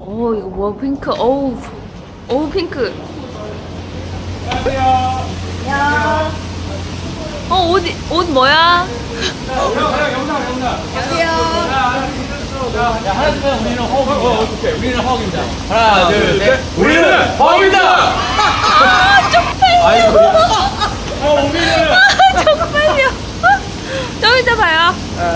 오, 이거 뭐야, 핑크. 어우, 어우, 핑크. 안녕하세요. 야. 옷 뭐야? 영상. 안녕하세요. 야, 하나 둘 셋, 우리는 허욱입니다. 어떡해, 우리는 허욱입니다. 하나, 둘, 셋, 우리는 허욱입니다. 쪽팔려. 우리는. 쪽팔려. 좀 이따 봐요.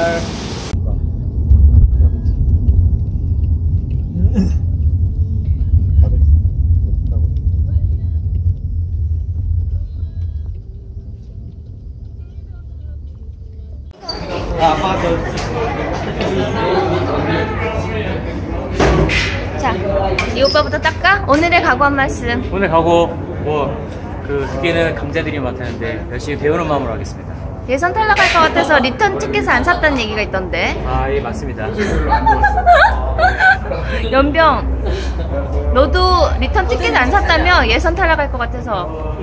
자, 이 오빠부터 닦아? 오늘의 각오 한 말씀. 오늘 가고 듣기에는 강자들이 많다는데 열심히 배우는 마음으로 하겠습니다. 예선 탈락할 것 같아서 리턴 티켓을 안 샀다는 얘기가 있던데. 아, 예, 맞습니다. 연병, 너도 리턴 티켓 안 샀다며? 예선 탈락할 것 같아서.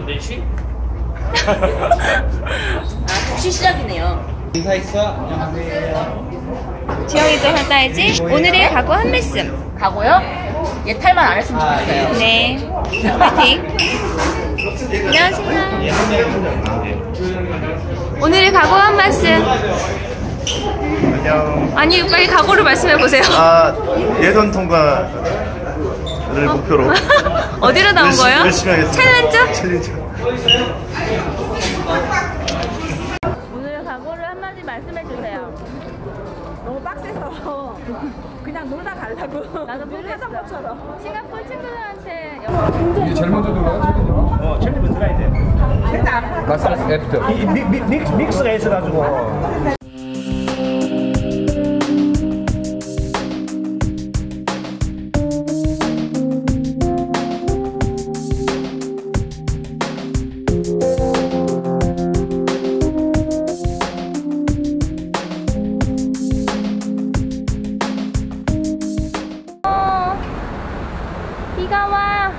혹시 시작이네요. 인사했어? 안녕하세요. 지영이도 하다야지. 오늘의 각오 한 말씀. 가고요? 예탈만 안 했으면 좋겠어요. 네, 파이팅. 안녕하세요. 오늘의 각오 한 말씀. 안녕. 아니, 빨리 각오를 말씀해 보세요. 예선 통과를 목표로 어디로 나온 거예요? 열심히 하겠습니다. 챌린저? 오늘의 각오를 한마디 말씀해 주세요. 너무 빡세서 그냥 놀다 가려고. 나도 모르겠어. 것처럼. 싱가포르 친구들한테 이제 제일 먼저 들어가요, 챌린저? 챌린지 들어가야 돼. 마스터스 애프터. 믹스가 있어가지고. 비가 와.